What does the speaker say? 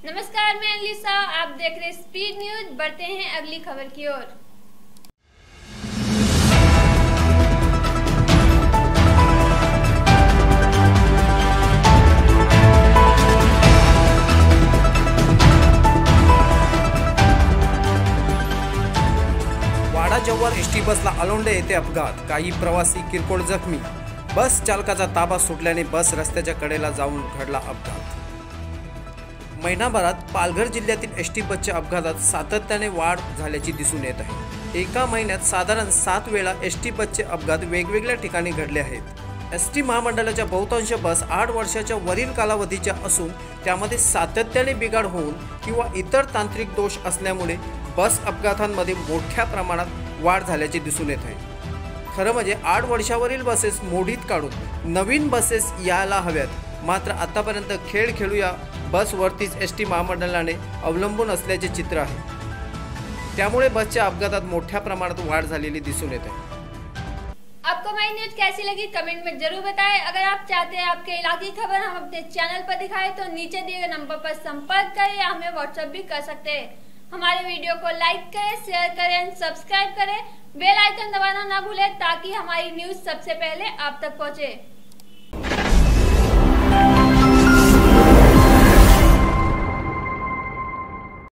नमस्कार, मैं अलीसा। आप देख रहे स्पीड न्यूज। बढ़ते हैं अगली खबर की ओर। वाडा जव्हार एसटी बसला अलोंडे येथे अपघात, काही प्रवासी किरकोळ जखमी। बस चालकाचा ताबा सुटल्याने बस रस्त्याच्या कडेला जाऊन घडला अपघात। महिनाभरात पालघर जिल्ह्यातील एसटी बसच्या अपघातात सातत्याने वाढ झाल्याची दिसून येत आहे। एका महिन्यात साधारण 7 वेळा एसटी बसचे अपघात वेगवेगळ्या ठिकाणी घडले आहेत। एसटी महामंडळाच्या बहुतांश बस 8 वर्षाच्या वरील कालावधीच्या असून त्यामध्ये सातत्याने बिघाड होऊन किंवा इतर तांत्रिक दोष असल्यामुळे बस अपघातांमध्ये मोठ्या प्रमाणात वाढ झाल्याचे दिसून येत आहे। खरं म्हणजे 8 वर्षावरील बसेस मोडीत काढून नवीन बसेस यायला हव्यात, मात्र आतापर्यंत खेळ खेळूया बसवरतीच एसटी महामंडळाने अवलंबून असल्याचे चित्र आहे। त्यामुळे बसच्या अपघातात मोठ्या प्रमाणात वाढ झालेली दिसून येत आहे। आपको हमारी न्यूज कैसी लगी कमेंट में जरूर बताएं। अगर आप चाहते हैं आपके इलाके की खबर हम अपने चैनल पर दिखाएं तो नीचे दिए गए नंबर पर संपर्क करें या हमें व्हाट्सएप भी कर सकते हैं। हमारे वीडियो को लाइक करें, शेयर करें, सब्सक्राइब करें, बेल आइकन दबाना ना भूलें ताकि हमारी न्यूज सबसे पहले आप तक पहुंचे।